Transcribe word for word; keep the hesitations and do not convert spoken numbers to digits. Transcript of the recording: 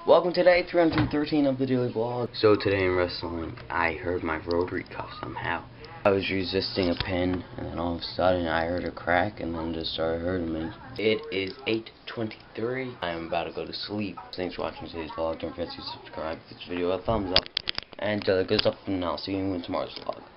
Welcome to day three hundred thirteen of the daily vlog. So today in wrestling, I hurt my rotary cuff somehow. I was resisting a pin, and then all of a sudden I heard a crack, and then it just started hurting me. It is eight twenty-three. I am about to go to sleep. Thanks for watching today's vlog. Don't forget to subscribe, give this video a thumbs up, and uh, good stuff, and I'll see you in tomorrow's vlog.